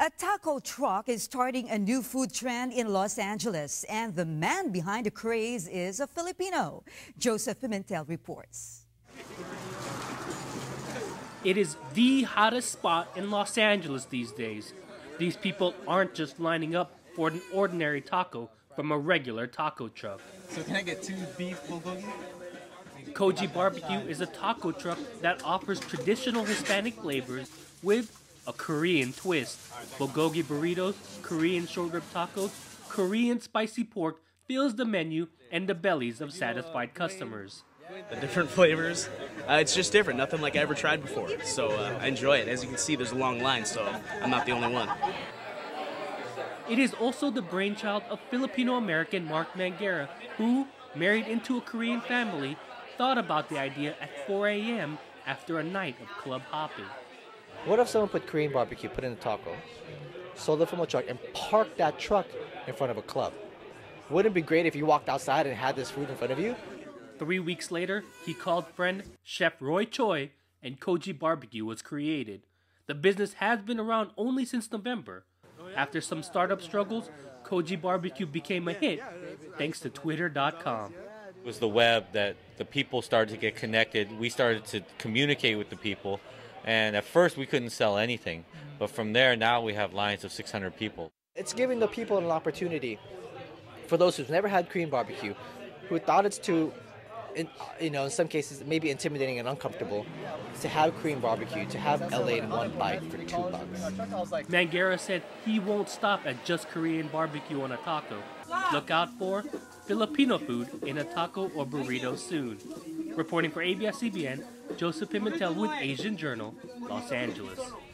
A taco truck is starting a new food trend in Los Angeles, and the man behind the craze is a Filipino. Joseph Pimentel reports. It is the hottest spot in Los Angeles these days. These people aren't just lining up for an ordinary taco from a regular taco truck. So can I get 2 beef bulgogi? Kogi BBQ is a taco truck that offers traditional Hispanic flavors with a Korean twist. Bulgogi burritos, Korean short rib tacos, Korean spicy pork fills the menu and the bellies of satisfied customers. The different flavors, it's just different, nothing like I ever tried before. So I enjoy it. As you can see, there's a long line, so I'm not the only one. It is also the brainchild of Filipino-American Mark Mangera, who, married into a Korean family, thought about the idea at 4 a.m. after a night of club hopping. What if someone put Korean barbecue, put in a taco, sold it from a truck, and parked that truck in front of a club? Wouldn't it be great if you walked outside and had this food in front of you? 3 weeks later, he called friend Chef Roy Choi, and Kogi BBQ was created. The business has been around only since November. After some startup struggles, Kogi BBQ became a hit thanks to Twitter.com. It was the web that the people started to get connected. We started to communicate with the people. And at first, we couldn't sell anything. But from there, now we have lines of 600 people. It's giving the people an opportunity, for those who've never had Korean barbecue, who thought it's too, in some cases, maybe intimidating and uncomfortable, to have Korean barbecue, to have LA in one bite for $2. Mangera said he won't stop at just Korean barbecue on a taco. Look out for Filipino food in a taco or burrito soon. Reporting for ABS-CBN, Joseph Pimentel with Asian Journal, Los Angeles.